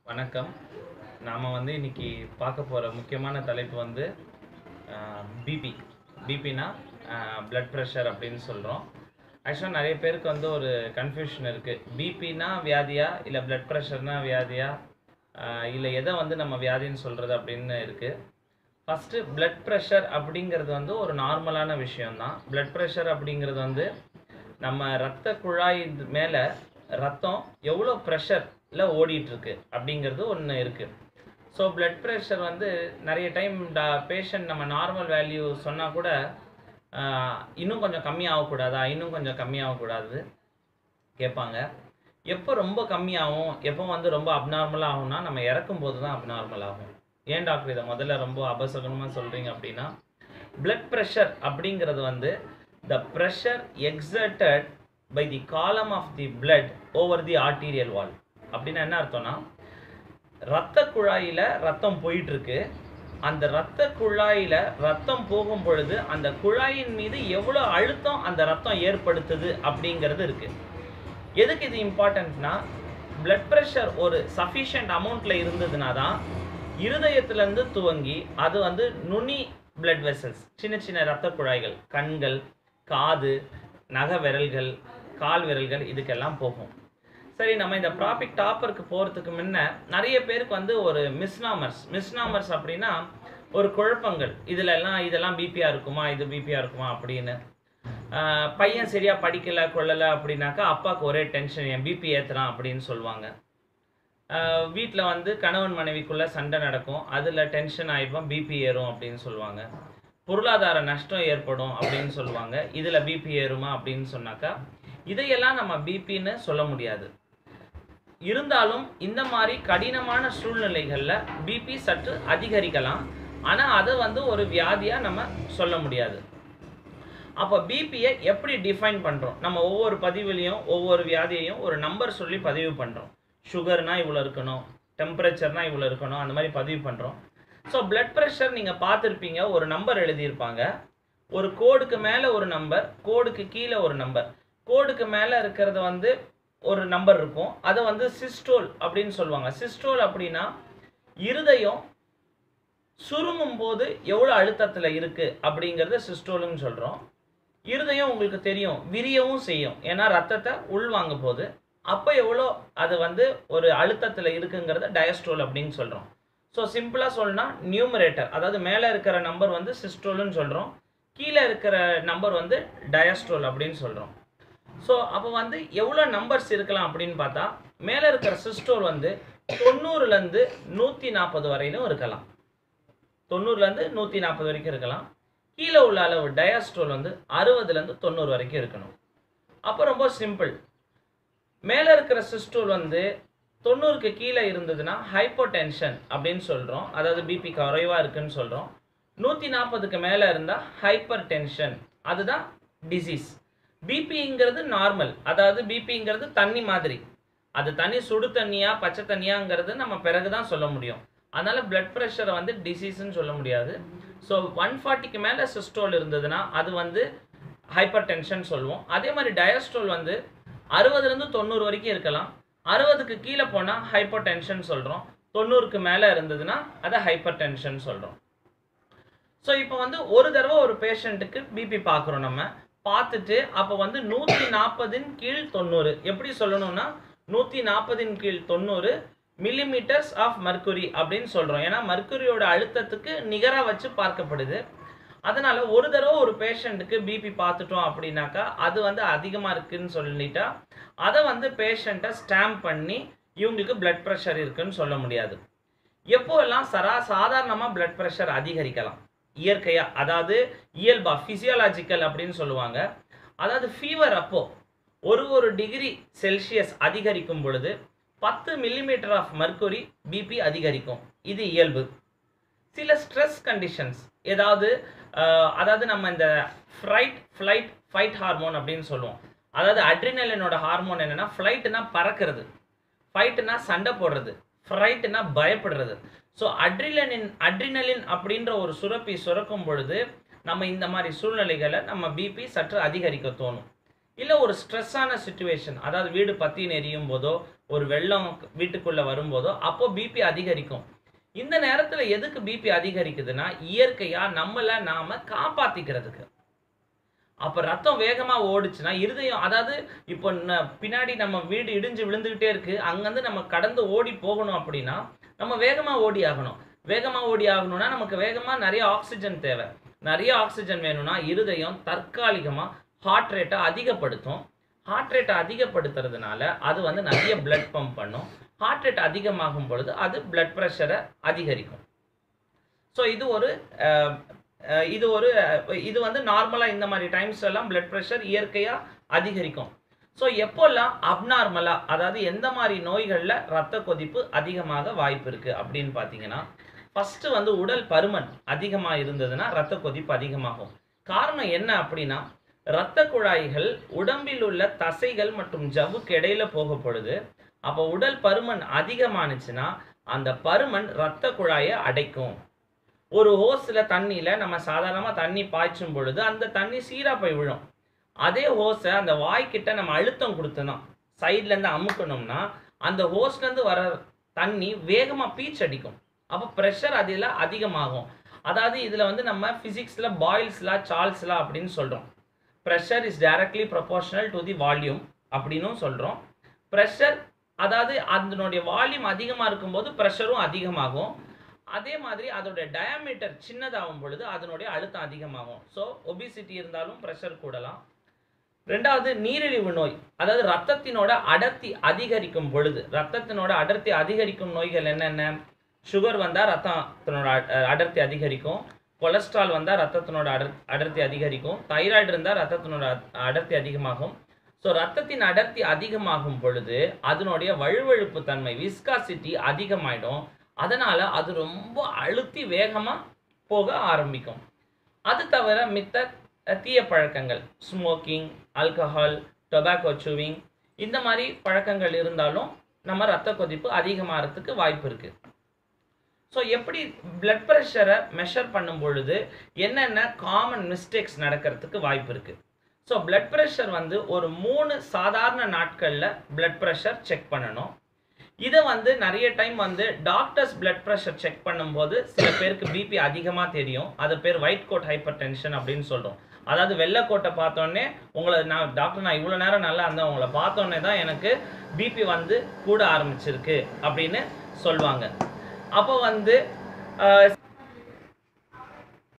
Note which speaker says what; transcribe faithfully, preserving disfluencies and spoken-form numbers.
Speaker 1: வணக்கம். நாம வந்து இன்னைக்கு பார்க்க போற முக்கியமான தலைப்பு வந்து பிபி. பிபினா பிளட் ப்ரெஷர் அப்படின்னு சொல்கிறோம். ஆக்சுவலாக நிறைய பேருக்கு வந்து ஒரு கன்ஃபியூஷன் இருக்குது. பிபினா வியாதியா, இல்லை பிளட் ப்ரெஷர்னா வியாதியா, இல்லை எதை வந்து நம்ம வியாதின்னு சொல்கிறது அப்படின்னு இருக்குது. ஃபஸ்ட்டு பிளட் ப்ரெஷர் அப்படிங்கிறது வந்து ஒரு நார்மலான விஷயம்தான். பிளட் ப்ரெஷர் அப்படிங்கிறது வந்து நம்ம இரத்த குழாய் மேலே ரத்தம் எவ்வளோ ப்ரெஷரில் ஓடிட்டுருக்கு அப்படிங்கிறது ஒன்று இருக்குது. ஸோ பிளட் ப்ரெஷர் வந்து நிறைய டைம் டா பேஷண்ட் நம்ம நார்மல் வேல்யூ சொன்னால் கூட இன்னும் கொஞ்சம் கம்மியாகக்கூடாதா, இன்னும் கொஞ்சம் கம்மியாகக்கூடாது கேட்பாங்க. எப்போ ரொம்ப கம்மியாகும், எப்போ வந்து ரொம்ப அப்நார்மலாக ஆகும்னா நம்ம இறக்கும் போது தான் அப்நார்மல் ஆகும். ஏன் டாக்டர் இதை முதல்ல ரொம்ப அபசகனமாக சொல்கிறீங்க அப்படின்னா, பிளட் ப்ரெஷர் அப்படிங்கிறது வந்து the pressure exerted by the column of the blood over the arterial wall. அப்படின்னா என்ன அர்த்தம்னா, இரத்த குழாயில் ரத்தம் போயிட்டுருக்கு. அந்த இரத்த குழாயில் ரத்தம் போகும் பொழுது அந்த குழாயின் மீது எவ்வளோ அழுத்தம் அந்த ரத்தம் ஏற்படுத்துது அப்படிங்கிறது இருக்குது. எதுக்கு இது இம்பார்ட்டன்ட்னா, பிளட் ப்ரெஷர் ஒரு சஃபிஷியன்ட் அமௌண்ட்டில் இருந்ததுனா தான் இருதயத்திலேருந்து துவங்கி அது வந்து நுனி பிளட் வெசல்ஸ், சின்ன சின்ன இரத்த குழாய்கள், கண்கள், காது, நக விரல்கள், கால் விரல்கள், இதுக்கெல்லாம் போகும். சரி, நம்ம இந்த ப்ராபிக் டாப்பருக்கு போகிறதுக்கு முன்ன நிறைய பேருக்கு வந்து ஒரு மிஸ்நாமர்ஸ் மிஸ்நாமர்ஸ் அப்படின்னா ஒரு குழப்பங்கள், இதில் எல்லாம் இதெல்லாம் பிபியாக இருக்குமா, இது பிபியாக இருக்குமா அப்படின்னு. பையன் சரியாக படிக்கலை கொள்ளலை அப்படின்னாக்கா அப்பாவுக்கு ஒரே டென்ஷன், என் பிபி ஏற்றுறான் அப்படின்னு சொல்லுவாங்க. வீட்டில் வந்து கணவன் மனைவிக்குள்ளே சண்டை நடக்கும், அதில் டென்ஷன் ஆகிப்போம், பிபி ஏறும் அப்படின்னு சொல்லுவாங்க. பொருளாதார நஷ்டம் ஏற்படும் அப்படின்னு சொல்லுவாங்க, இதில் பிபி ஏறுமா அப்படின்னு சொன்னாக்கா இதையெல்லாம் நம்ம பிபின்னு சொல்ல முடியாது. இருந்தாலும் இந்த மாதிரி கடினமான சூழ்நிலைகளில் பிபி சற்று அதிகரிக்கலாம். ஆனால் அதை வந்து ஒரு வியாதியாக நம்ம சொல்ல முடியாது. அப்போ பிபியை எப்படி டிஃபைன் பண்ணுறோம்? நம்ம ஒவ்வொரு பதிவுலையும் ஒவ்வொரு வியாதியையும் ஒரு நம்பர் சொல்லி பதிவு பண்ணுறோம். சுகர்னா இவ்வளோ இருக்கணும், டெம்பரேச்சர்னா இவ்வளோ இருக்கணும், அந்த மாதிரி பதிவு பண்ணுறோம். ஸோ பிளட் ப்ரெஷர் நீங்கள் பார்த்துருப்பீங்க, ஒரு நம்பர் எழுதியிருப்பாங்க. ஒரு கோடுக்கு மேலே ஒரு நம்பர், கோடுக்கு கீழே ஒரு நம்பர். கோடுக்கு மேலே இருக்கிறது வந்து ஒரு நம்பர் இருக்கும், அதை வந்து சிஸ்டோல் அப்படின்னு சொல்லுவாங்க. சிஸ்டோல் அப்படின்னா இருதயம் சுருங்கும் போது எவ்வளோ அழுத்தத்தில் இருக்குது அப்படிங்கிறத சிஸ்டோல்னு சொல்கிறோம். இருதயம் உங்களுக்கு தெரியும் விரியவும் செய்யும், ஏன்னா ரத்தத்தை உள்வாங்க போது. அப்போ எவ்வளோ அது வந்து ஒரு அழுத்தத்தில் இருக்குங்கிறத டயஸ்டோல் அப்படின்னு சொல்கிறோம். ஸோ சிம்பிளாக சொல்லணும்னா நியூமரேட்டர், அதாவது மேலே இருக்கிற நம்பர் வந்து சிஸ்டோல்னு சொல்கிறோம், கீழே இருக்கிற நம்பர் வந்து டயஸ்டோல் அப்படின்னு சொல்கிறோம். ஸோ அப்போ வந்து எவ்வளோ நம்பர்ஸ் இருக்கலாம் அப்படின்னு பார்த்தா, மேலே இருக்கிற சிஸ்டோல் வந்து தொண்ணூறுலேருந்து நூற்றி நாற்பது வரையிலும் இருக்கலாம். தொண்ணூறுலேருந்து நூற்றி நாற்பது வரைக்கும் இருக்கலாம். கீழே உள்ள அளவு டயஸ்டோல் வந்து அறுபதுலேருந்து தொண்ணூறு வரைக்கும் இருக்கணும். அப்போ ரொம்ப சிம்பிள். மேலே இருக்கிற சிஸ்டோல் வந்து தொண்ணூறுக்கு கீழே இருந்ததுன்னா ஹைப்போடென்ஷன் அப்படின்னு சொல்கிறோம், அதாவது பிபி குறைவாக இருக்குன்னு சொல்கிறோம். நூற்றி நாற்பதுக்கு மேலே இருந்தால் ஹைப்பர் டென்ஷன், அதுதான் டிசீஸ். பிபிங்கிறது நார்மல், அதாவது பிபிங்கிறது தண்ணி மாதிரி. அது தண்ணி சுடு தண்ணியா பச்சை தண்ணியாங்கிறது நம்ம பிறகு தான் சொல்ல முடியும். அதனால் பிளட் ப்ரெஷரை வந்து டிசீஸ்ன்னு சொல்ல முடியாது. ஸோ ஒன் ஃபார்ட்டிக்கு மேலே சிஸ்டோல் இருந்ததுன்னா அது வந்து ஹைப்பர் டென்ஷன் சொல்லுவோம். அதே மாதிரி டயஸ்டோல் வந்து அறுபதுலேருந்து தொண்ணூறு வரைக்கும் இருக்கலாம். அறுபதுக்கு கீழே போனால் ஹைப்பர் டென்ஷன் சொல்கிறோம், தொண்ணூறுக்கு மேலே இருந்ததுன்னா அதை ஹைப்பர் டென்ஷன் சொல்கிறோம். ஸோ இப்போ வந்து ஒரு தடவை ஒரு பேஷண்ட்டுக்கு பிபி பார்க்குறோம். நம்ம பார்த்துட்டு அப்போ வந்து நூற்றி நாற்பதின் கீழ் தொண்ணூறு எப்படி சொல்லணும்னா, நூற்றி நாற்பதின் கீழ் தொண்ணூறு மில்லிமீட்டர்ஸ் ஆஃப் மர்க்குரி அப்படின்னு சொல்கிறோம். ஏன்னா மர்க்குரியோட அழுத்தத்துக்கு நிகராக வச்சு பார்க்கப்படுது. அதனால் ஒரு தடவை ஒரு பேஷண்ட்டுக்கு பிபி பார்த்துட்டோம் அப்படின்னாக்கா அது வந்து அதிகமாக இருக்குதுன்னு சொல்லிட்டா அதை வந்து பேஷண்ட்டை ஸ்டாம்ப் பண்ணி இவங்களுக்கு பிளட் ப்ரெஷர் இருக்குதுன்னு சொல்ல முடியாது. எப்போல்லாம் சரா சாதாரணமாக பிளட் ப்ரெஷர் அதிகரிக்கலாம் இயற்கையாக, அதாவது இயல்பா ஃபிசியாலஜிக்கல் அப்படின்னு சொல்லுவாங்க. அதாவது ஃபீவர் அப்போ ஒரு ஒரு டிகிரி செல்சியஸ் அதிகரிக்கும் பொழுது பத்து மில்லிமீட்டர் ஆஃப் மர்க்குரி பிபி அதிகரிக்கும், இது இயல்பு. சில ஸ்ட்ரெஸ் கண்டிஷன்ஸ், ஏதாவது அதாவது நம்ம இந்த ஃப்ரைட் ஃப்ளைட் ஃபைட் ஹார்மோன் அப்படின்னு சொல்லுவோம். அதாவது அட்ரினலினோட ஹார்மோன் என்னென்னா, ஃப்ளைட்டுனா பறக்கிறது, ஃபைட்டுனா சண்டை போடுறது, ஃப்ரைட்டுனா பயப்படுறது. ஸோ அட்ரினலின் அட்ரினலின் அப்படின்ற ஒரு சுரப்பி சுரக்கும் பொழுது நம்ம இந்த மாதிரி சூழ்நிலைகளை நம்ம பிபி சற்று அதிகரிக்க தோணும். இல்லை ஒரு ஸ்ட்ரெஸ்ஸான சிச்சுவேஷன், அதாவது வீடு பற்றி எரியும் போதோ ஒரு வெள்ளம் வீட்டுக்குள்ள வரும்போதோ அப்போ பிபி அதிகரிக்கும். இந்த நேரத்துல எதுக்கு பிபி அதிகரிக்குதுன்னா இயற்கையா நம்மள நாம காப்பாத்திக்கிறதுக்கு. அப்ப ரத்தம் வேகமா ஓடுச்சுன்னா இருதயம், அதாவது இப்போ பின்னாடி நம்ம வீடு இடிஞ்சு விழுந்துகிட்டே இருக்கு, அங்கிருந்து நம்ம கடந்து ஓடி போகணும் அப்படின்னா நம்ம வேகமா ஓடி ஆகணும். வேகமா ஓடி ஆகணும்னா நமக்கு வேகமா நிறைய ஆக்சிஜன் தேவை. நிறைய ஆக்சிஜன் வேணும்னா இருதயம் தற்காலிகமா ஹார்ட் ரேட்டை அதிகப்படுத்தும். ஹார்ட் ரேட்டை அதிகப்படுத்துறதுனால அது வந்து நிறைய பிளட் பம்ப் பண்ணும். ஹார்ட் ரேட் அதிகமாகும் பொழுது அது பிளட் ப்ரெஷரை அதிகரிக்கும். ஸோ இது ஒரு இது ஒரு இது வந்து நார்மலாக இந்த மாதிரி டைம்ஸ் எல்லாம் பிளட் ப்ரெஷர் இயற்கையாக அதிகரிக்கும். ஸோ எப்போல்லாம் அப்நார்மலாக, அதாவது எந்த மாதிரி நோய்களில் ரத்த கொதிப்பு அதிகமாக வாய்ப்பு இருக்குது அப்படின்னு பார்த்தீங்கன்னா, ஃபஸ்ட்டு வந்து உடல் பருமன் அதிகமாக இருந்ததுன்னா ரத்த கொதிப்பு அதிகமாகும். காரணம் என்ன அப்படின்னா, இரத்த குழாய்கள் உடம்பில் உள்ள தசைகள் மற்றும் ஜவ்வுக்கு இடையில போக பொழுது, அப்போ உடல் பருமன் அதிகமானுச்சுன்னா அந்த பருமன் இரத்த குழாயை அடைக்கும். ஒரு ஹோஸ்ல தண்ணியில நம்ம சாதாரணமா தண்ணி பாய்ச்சும் பொழுது அந்த தண்ணி சீரா போய் விழும். அதே ஹோஸை அந்த வாய்க்கிட்ட நம்ம அழுத்தம் கொடுத்தோம்னா, சைட்ல இருந்து அமுக்கணும்னா அந்த ஹோஸ்ல இருந்து வர தண்ணி வேகமா பீச் அடிக்கும். அப்போ ப்ரெஷர் அதில் அதிகமாகும். அதாவது இதுல வந்து நம்ம பிசிக்ஸ்ல பாயில்ஸ்லா சார்ல்ஸ்லா அப்படின்னு சொல்றோம். Pressure is directly proportional to the volume அப்படின்னும் சொல்றோம். ப்ரெஷர், அதாவது அதனுடைய வால்யூம் அதிகமா இருக்கும்போது ப்ரெஷரும் அதிகமாகும். அதே மாதிரி அதோட டயாமீட்டர் சின்னதாகும் பொழுது அதனுடைய அழுத்தம் அதிகமாகும். ஸோ ஒபிசிட்டி இருந்தாலும் ப்ரெஷர் கூடலாம். ரெண்டாவது நீரிழிவு நோய், அதாவது ரத்தத்தினோட அடர்த்தி அதிகரிக்கும் பொழுது, ரத்தத்தினோட அடர்த்தி அதிகரிக்கும் நோய்கள் என்னென்ன? சுகர் வந்தால் ரத்தத்தினோட அடர்த்தி அதிகரிக்கும், கொலஸ்ட்ரால் வந்தால் ரத்தத்தினோட அடர் அடர்த்தி அதிகரிக்கும், தைராய்டு இருந்தால் ரத்தத்தினோட அடர்த்தி அதிகமாகும். ஸோ ரத்தத்தின் அடர்த்தி அதிகமாகும் பொழுது அதனுடைய வழுவழுப்பு தன்மை, விஸ்காசிட்டி அதிகமாயிடும். அதனால அது ரொம்ப அழுத்தி வேகமா போக ஆரம்பிக்கும். அது தவிர மித்த தீய பழக்கங்கள், ஸ்மோக்கிங், ஆல்கஹால், டொபாக்கோ சூவிங், இந்த மாதிரி பழக்கங்கள் இருந்தாலும் நம்ம ரத்த கொதிப்பு அதிகமாகிறதுக்கு வாய்ப்பு இருக்கு. ஸோ எப்படி பிளட் ப்ரெஷரை மெஷர் பண்ணும் பொழுது என்னென்ன காமன் மிஸ்டேக்ஸ் நடக்கிறதுக்கு வாய்ப்பு இருக்கு? ஸோ பிளட் ப்ரெஷர் வந்து ஒரு மூணு சாதாரண நாட்களில் பிளட் ப்ரெஷர் செக் பண்ணணும். இதை வந்து நிறைய டைம் வந்து டாக்டர்ஸ் பிளட் ப்ரெஷர் செக் பண்ணும்போது சில பேருக்கு பிபி அதிகமாக தெரியும். அது பேர் ஒயிட் கோட் ஹைப்பர் டென்ஷன் அப்படின்னு சொல்கிறோம். அதாவது வெள்ளைக்கோட்டை பார்த்தோன்னே உங்களை, நான் டாக்டர் நான் இவ்வளோ நேரம் நல்லா இருந்தேன், உங்களை பார்த்தோன்னே தான் எனக்கு பிபி வந்து கூட ஆரம்பிச்சிருக்கு அப்படின்னு சொல்லுவாங்க. அப்போ வந்து